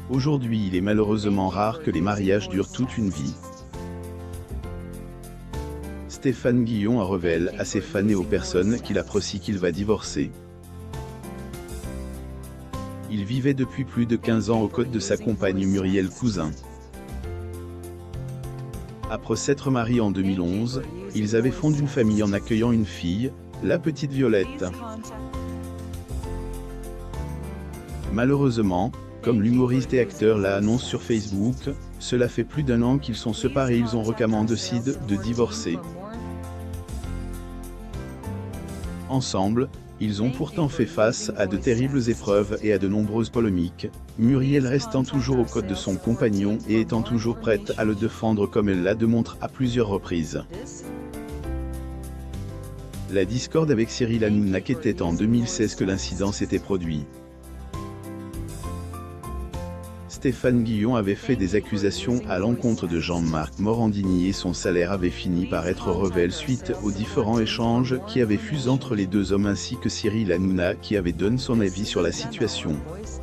Aujourd'hui, il est malheureusement rare que les mariages durent toute une vie. Stéphane Guillon révèle à ses fans et aux personnes qu'il apprécie qu'il va divorcer. Il vivait depuis plus de 15 ans aux côtés de sa compagne Muriel Cousin. Après s'être mariés en 2011, ils avaient fondé une famille en accueillant une fille, la petite Violette. Malheureusement, comme l'humoriste et acteur l'a annoncé sur Facebook, cela fait plus d'1 an qu'ils sont séparés et ils ont récemment décidé de divorcer. Ensemble, ils ont pourtant fait face à de terribles épreuves et à de nombreuses polémiques, Muriel restant toujours aux côtés de son compagnon et étant toujours prête à le défendre comme elle l'a démontré à plusieurs reprises. La discorde avec Cyril Hanouna était en 2016 que l'incident s'était produit. Stéphane Guillon avait fait des accusations à l'encontre de Jean-Marc Morandini et son salaire avait fini par être révélé suite aux différents échanges qui avaient fusé entre les deux hommes ainsi que Cyril Hanouna qui avait donné son avis sur la situation.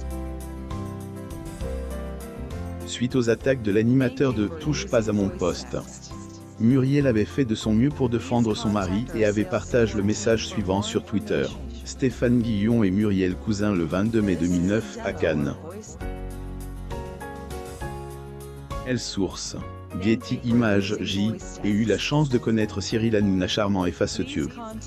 Suite aux attaques de l'animateur de « Touche pas à mon poste », Muriel avait fait de son mieux pour défendre son mari et avait partagé le message suivant sur Twitter. Stéphane Guillon et Muriel Cousin le 22 mai 2009 à Cannes. Source. Getty Images J. Ai eu la chance de connaître Cyril Hanouna charmant et facétieux.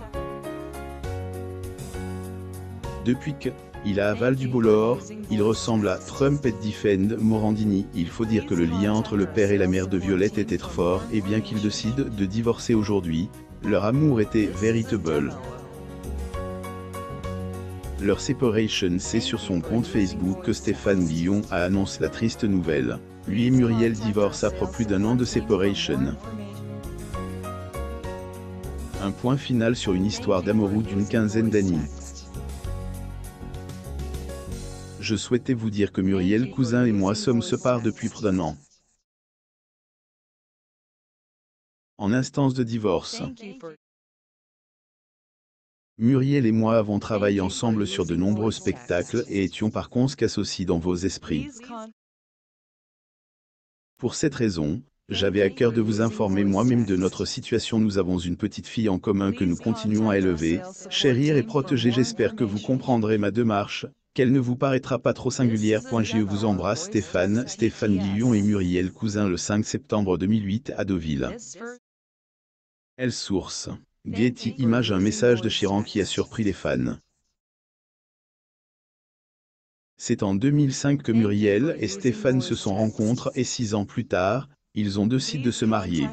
Depuis qu'il a avalé du boulot, il ressemble à Trump et Defend Morandini. Il faut dire que le lien entre le père et la mère de Violette était très fort et bien qu'ils décident de divorcer aujourd'hui, leur amour était véritable. Leur séparation, c'est sur son compte Facebook que Stéphane Guillon a annoncé la triste nouvelle. Lui et Muriel divorcent après plus d'1 an de séparation. Un point final sur une histoire d'amoureux d'une quinzaine d'années. Je souhaitais vous dire que Muriel Cousin et moi sommes séparés depuis près d'1 an. En instance de divorce. Muriel et moi avons travaillé ensemble sur de nombreux spectacles et étions par conséquent aussi dans vos esprits. Pour cette raison, j'avais à cœur de vous informer moi-même de notre situation. Nous avons une petite fille en commun que nous continuons à élever, chérir et protéger. J'espère que vous comprendrez ma démarche, qu'elle ne vous paraîtra pas trop singulière. Je vous embrasse Stéphane Guillon et Muriel Cousin le 5 septembre 2008 à Deauville. Source. Getty Images. Un message de Chiran qui a surpris les fans. C'est en 2005 que Muriel et Stéphane se sont rencontrés et 6 ans plus tard, ils ont décidé de se marier.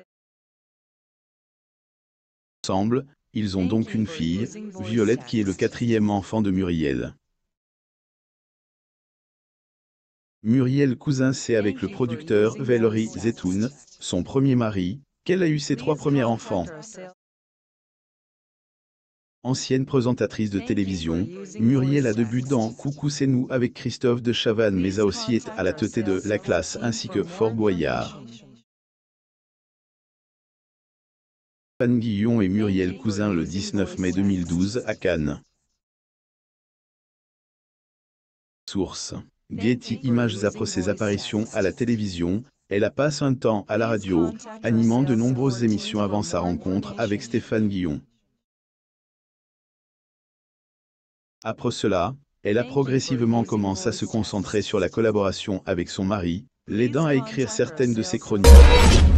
Ensemble, ils ont donc une fille, Violette qui est le 4e enfant de Muriel. Muriel Cousin c'est avec le producteur Valery Zetoun, son premier mari, qu'elle a eu ses 3 premiers enfants. Ancienne présentatrice de télévision, Muriel a débuté dans Coucou c'est nous avec Christophe de Chavannes mais a aussi été à la tête de La Classe ainsi que Fort Boyard. Stéphane Guillon et Muriel Cousin le 19 mai 2012 à Cannes. Source. Getty Images. Après ses apparitions à la télévision, elle a passé un temps à la radio, animant de nombreuses émissions avant sa rencontre avec Stéphane Guillon. Après cela, elle a progressivement commencé à se concentrer sur la collaboration avec son mari, l'aidant à écrire certaines de ses chroniques.